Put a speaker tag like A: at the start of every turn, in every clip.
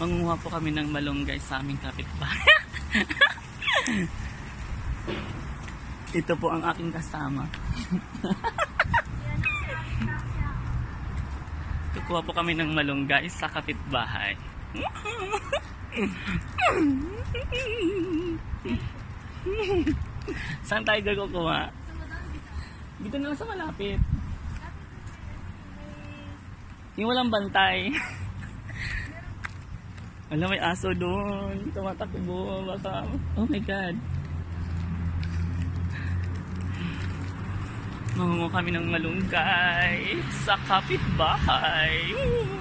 A: Manguha po kami ng malunggay sa aming kapitbahay. Ito po ang aking kasama. Kukuha po kami ng malunggay sa kapitbahay. Saan tayo kukuha? Dito na lang sa malapit. Yung walang bantay. Alam, may aso doon. Tumatakbo. Baka, oh my God. Mangungo kami ng malunggay sa kapitbahay.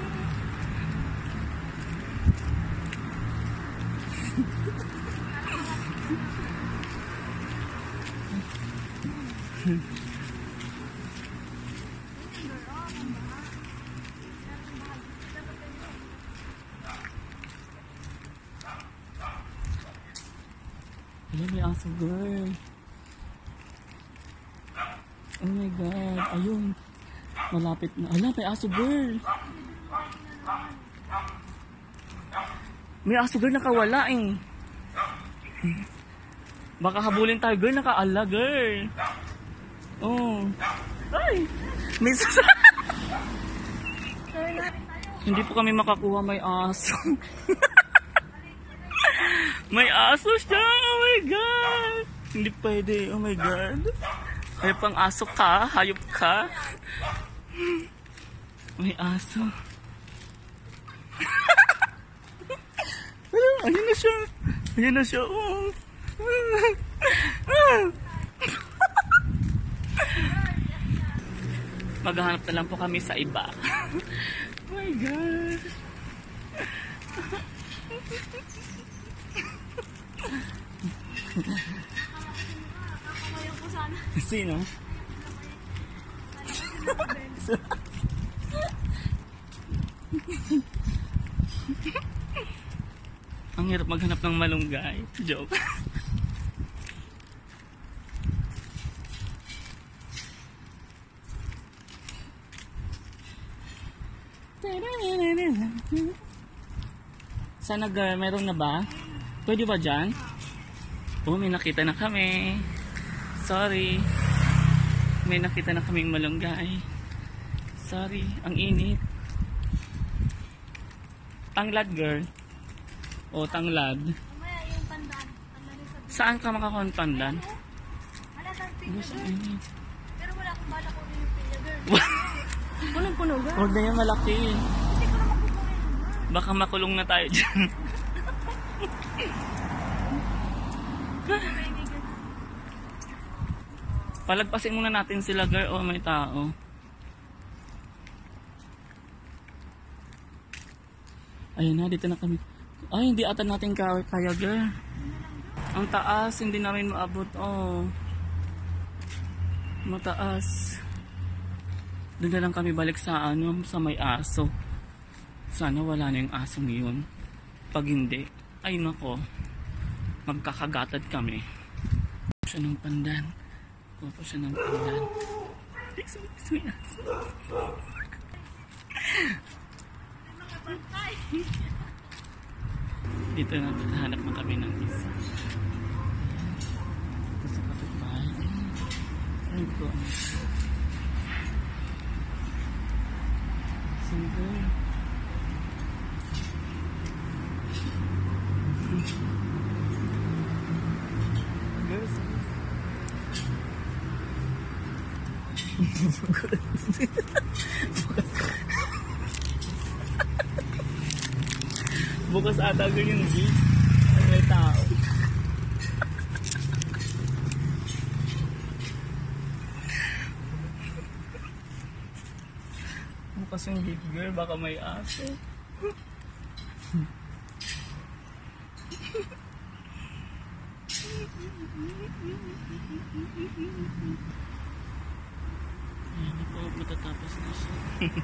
A: Alam, may aso, girl. Oh my God. Ayun. Malapit na. Alam, may aso, girl. May aso, girl. Nakawala eh. Baka habulin tayo, girl. Nakaala, girl. Oh. Ay! May Hindi po kami makakuha, may aso. May aso siya. Oh my God. Hindi pwede. Oh my God. Hayop pang aso ka. Hayop ka. May aso. Ayun na siya. Ayun na siya. Oh. Maghahanap na lang po kami sa iba. Oh my God. Sino? Ang hirap maghanap ng malunggay. Joke. Sana girl, meron na ba? Pwede ba dyan? Oh, may nakita na kami. Sorry. May nakita na kaming malunggay. Sorry, ang init. Tanglad, girl. O, tanglad.
B: Yung pandan.
A: Saan ka makakuha ng pandan?
B: Wala tayong pilya,
A: Ang
B: girl.
A: init.
B: Pero wala akong bala ko rin yung pilya, girl. Punong-puno, girl.
A: Huwag na yan malaki.
B: Hindi ko naman kukunin, girl.
A: Baka makulong na tayo dyan. Palagpasin muna natin sila, girl. Oh, may tao. Ayun na, dito na kami. Ay, hindi ata natin kaya, girl. Ang taas, hindi namin maabot. Oh. Mataas. Doon na lang kami balik sa sa may aso. Sana wala na yung asong yun. Pag hindi, ay nako, magkakagatad kami. Siya ng pandan. Kuha po siya ng pandan. May aso. Dito na, hanap na kami ng isa. Ito sa kapitbahay. Ay ko. Single. Girls. Bukas ata yung gate. May tao. Bukas yung gate, girl. Baka may aso. Ayan na po, matatapos na siya.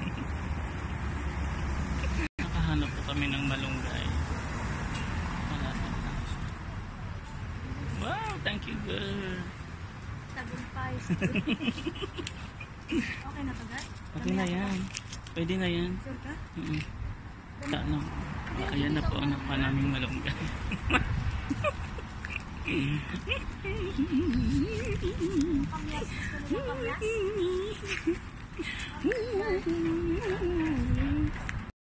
A: Nakahanap po kami ng malunggay. Wala na siya. Wow, thank you, girl.
B: Tagumpay. Okay na to, girl?
A: Okay na yan. Pwede na yan.
B: Sure ka?
A: Saan lang. Ayan na po ang nakuha naming malunggay.
B: Kamyas. Gusto mo ng kamyas?